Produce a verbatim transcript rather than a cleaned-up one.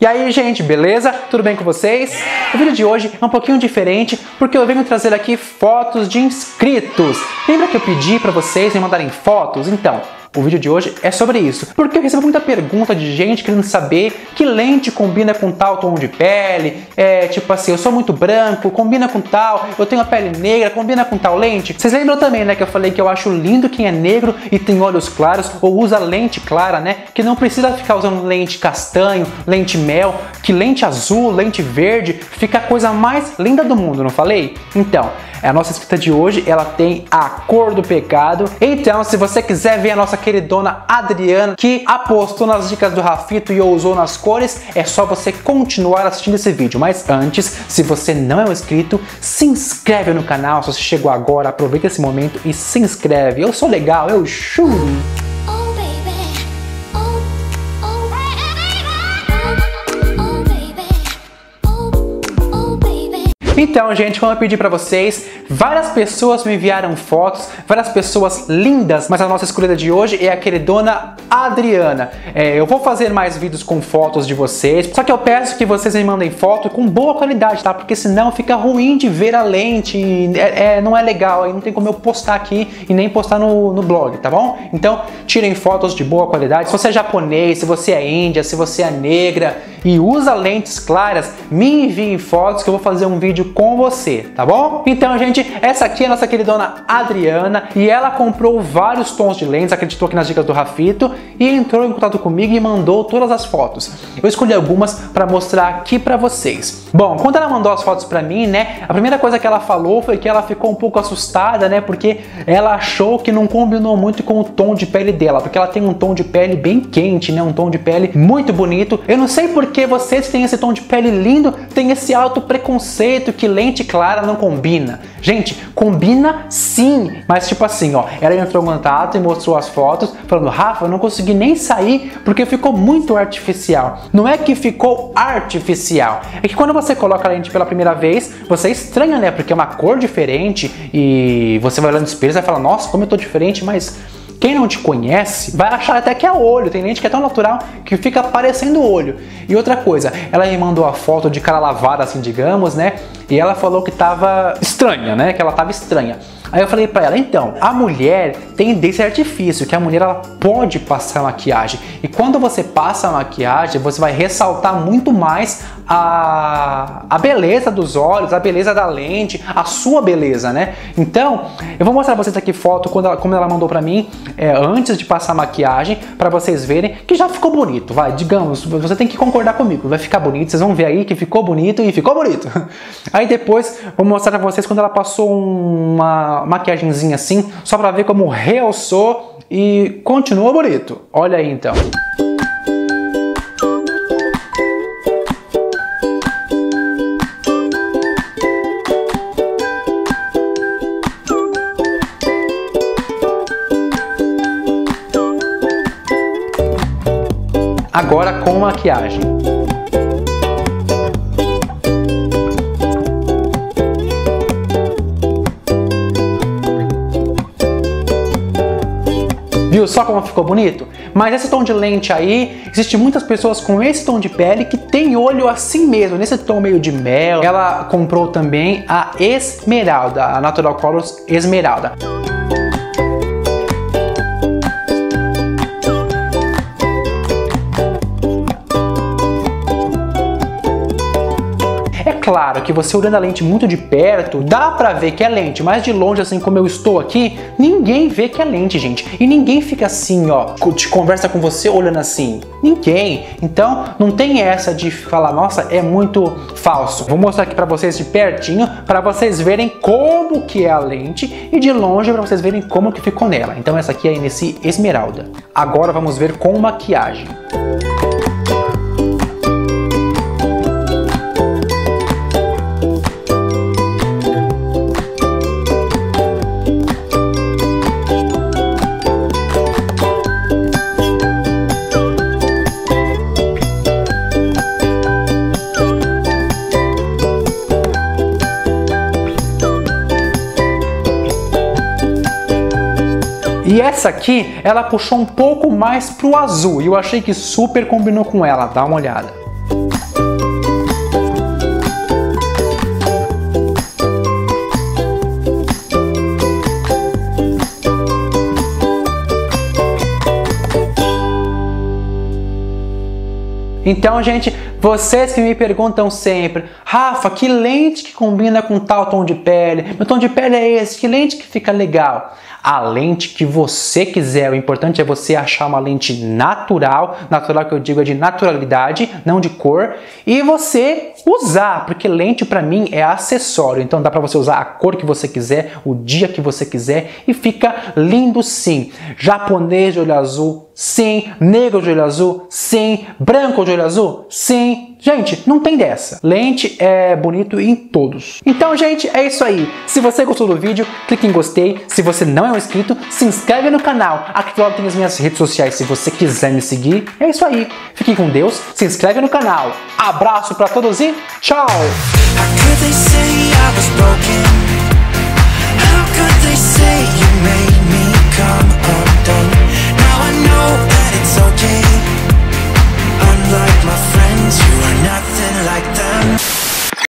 E aí, gente, beleza? Tudo bem com vocês? O vídeo de hoje é um pouquinho diferente porque eu venho trazer aqui fotos de inscritos. Lembra que eu pedi para vocês me mandarem fotos? Então, o vídeo de hoje é sobre isso, porque eu recebo muita pergunta de gente querendo saber que lente combina com tal tom de pele, é tipo assim, eu sou muito branco, combina com tal, eu tenho a pele negra, combina com tal lente. Vocês lembram também, né, que eu falei que eu acho lindo quem é negro e tem olhos claros ou usa lente clara, né, que não precisa ficar usando lente castanho, lente mel, que lente azul, lente verde, fica a coisa mais linda do mundo, não falei? Então, a nossa inscrita de hoje, ela tem a cor do pecado. Então, se você quiser ver a nossa queridona Adriana, que apostou nas dicas do Rafito e usou nas cores, é só você continuar assistindo esse vídeo. Mas antes, se você não é um inscrito, se inscreve no canal. Se você chegou agora, aproveita esse momento e se inscreve. Eu sou legal, eu churo. Então, gente, como eu pedi pra vocês, várias pessoas me enviaram fotos, várias pessoas lindas, mas a nossa escolhida de hoje é a queridona Adriana. É, eu vou fazer mais vídeos com fotos de vocês, só que eu peço que vocês me mandem foto com boa qualidade, tá? Porque senão fica ruim de ver a lente, é, é, não é legal, aí não tem como eu postar aqui e nem postar no, no blog, tá bom? Então, tirem fotos de boa qualidade. Se você é japonês, se você é índia, se você é negra e usa lentes claras, me enviem fotos que eu vou fazer um vídeo com você, tá bom? Então, gente, essa aqui é a nossa queridona Adriana e ela comprou vários tons de lentes, acreditou aqui nas dicas do Rafito e entrou em contato comigo e mandou todas as fotos. Eu escolhi algumas para mostrar aqui para vocês. Bom, quando ela mandou as fotos para mim, né, a primeira coisa que ela falou foi que ela ficou um pouco assustada, né, porque ela achou que não combinou muito com o tom de pele dela, porque ela tem um tom de pele bem quente, né, um tom de pele muito bonito. Eu não sei por que vocês têm esse tom de pele lindo, tem esse alto preconceito que lente clara não combina. Gente, combina sim, mas tipo assim, ó, ela entrou em contato e mostrou as fotos, falando, Rafa, eu não consegui nem sair porque ficou muito artificial. Não é que ficou artificial, é que quando você coloca a lente pela primeira vez, você estranha, né, porque é uma cor diferente e você vai olhando no espelho e vai falar, nossa, como eu tô diferente, mas quem não te conhece vai achar até que é olho. Tem lente que é tão natural que fica parecendo olho. E outra coisa, ela me mandou a foto de cara lavada, assim, digamos, né? E ela falou que tava estranha, né? Que ela tava estranha. Aí eu falei pra ela, então, a mulher tem desse artifício, que a mulher ela pode passar maquiagem. E quando você passa a maquiagem, você vai ressaltar muito mais a, a beleza dos olhos, a beleza da lente, a sua beleza, né? Então, eu vou mostrar pra vocês aqui foto quando ela, como ela mandou pra mim, é, antes de passar a maquiagem, pra vocês verem que já ficou bonito, vai, digamos, você tem que concordar comigo, vai ficar bonito, vocês vão ver aí que ficou bonito e ficou bonito. Aí depois, vou mostrar pra vocês quando ela passou uma maquiagemzinha assim, só pra ver como realçou e continua bonito. Olha aí então. Agora com maquiagem. Viu só como ficou bonito? Mas esse tom de lente aí, existe muitas pessoas com esse tom de pele que tem olho assim mesmo, nesse tom meio de mel. Ela comprou também a Esmeralda, a Natural Colors Esmeralda. Claro que você olhando a lente muito de perto, dá pra ver que é lente, mas de longe, assim como eu estou aqui, ninguém vê que é lente, gente. E ninguém fica assim, ó, te conversa com você olhando assim. Ninguém. Então, não tem essa de falar, nossa, é muito falso. Vou mostrar aqui pra vocês de pertinho, pra vocês verem como que é a lente e de longe pra vocês verem como que ficou nela. Então essa aqui é a Nesse Esmeralda. Agora vamos ver com maquiagem. E essa aqui, ela puxou um pouco mais pro azul e eu achei que super combinou com ela. Dá uma olhada. Então, gente, vocês que me perguntam sempre, Rafa, que lente que combina com tal tom de pele? Meu tom de pele é esse, que lente que fica legal? A lente que você quiser, o importante é você achar uma lente natural, natural que eu digo é de naturalidade, não de cor, e você usar, porque lente para mim é acessório, então dá para você usar a cor que você quiser, o dia que você quiser e fica lindo sim. Japonês de olho azul, sim. Negro de olho azul, sim. Branco de olho azul, sim. Gente, não tem dessa. Lente é bonito em todos. Então, gente, é isso aí. Se você gostou do vídeo, clique em gostei. Se você não é um inscrito, se inscreve no canal. Aqui do lado tem as minhas redes sociais se você quiser me seguir. É isso aí. Fiquem com Deus, se inscreve no canal. Abraço pra todos e tchau!